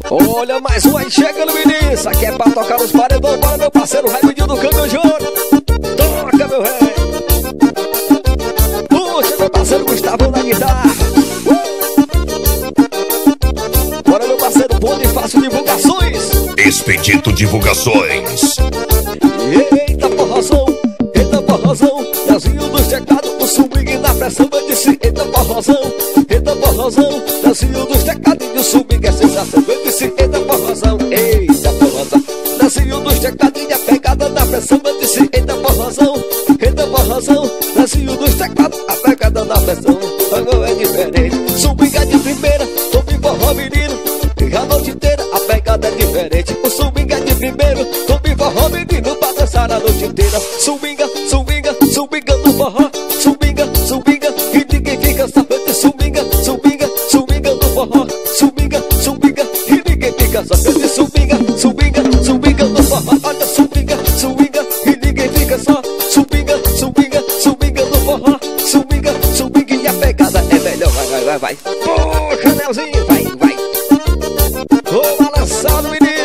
Olha mais um aí chegando, menino. Isso aqui é pra tocar nos paredões. Bora, meu parceiro Raimundinho do Canganjoro. Toca, meu rei. Puxa, meu parceiro Gustavo na guitarra. Bora, meu parceiro Bonifácio Divulgações. Expedito Divulgações. Eita porrozão, eita porrozão. Leozinho dos teclados, o swing na pressão. Eu disse eita porrozão, Leozinho dos teclados e o swing é sensação. Eu disse eita porrozão, Leozinho dos teclados e a pegada na pressão. Eu disse eita porrozão, Leozinho dos teclados, a pegada na pressão. Agora é diferente, swing é de primeira, tô me forró menino. E a noite inteira a pegada é diferente. O swing é de primeiro, tô me forró menino. Pra dançar a noite inteira. Swinga, swinga, swinga no forró. Swinga, swinga, e ninguém fica sabendo. Swinga, swinga, swinga no forró. Swinga, swinga, e ninguém fica sabendo. Swinga, swinga, swinga no forró. Olha, swinga, swinga, e ninguém fica só. Swinga, swinga, swinga no forró. Swinga, swinga, e a pegada é melhor. Vai, vai, vai, vai. Poxa, Leozinho, vai, vai. Vou balançar no menino.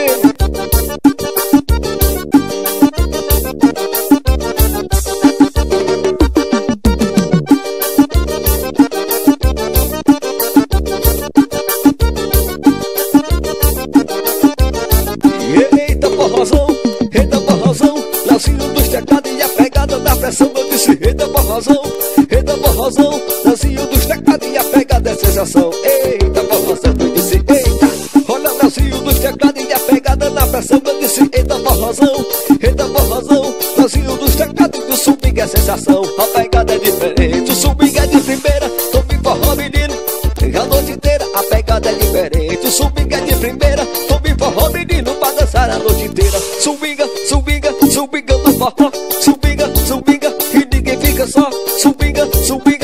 Eita porrozão, Leozinho dos teclados e a pegada da pressão. Eu disse eita porrozão, Leozinho dos teclados e a pegada é sensação. Eita porrozão, eu disse eita. Olha o Leozinho dos teclados e a pegada na pressão. Eu disse eita porrozão, Leozinho dos teclados e o swing é sensação. A pegada é diferente, o swing é de primeira. Tô me forró menino, a noite inteira a pegada é diferente. O swing é de primeira, tô me forró menino. Pra dançar a noite inteira. Swinga, swinga, swinga no forró. Swinga, swinga, e ninguém fica só. Swinga, swinga.